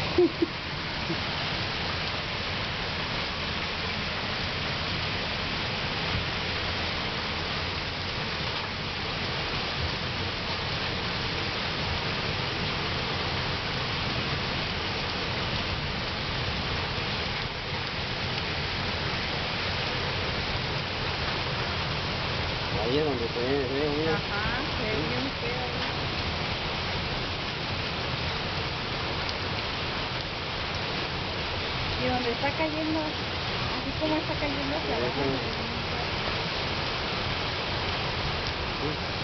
Ahí es donde se ve bien. Ajá, se ve bien feo. Y donde está cayendo, así como está cayendo hacia abajo, se ve bien feo. Sí.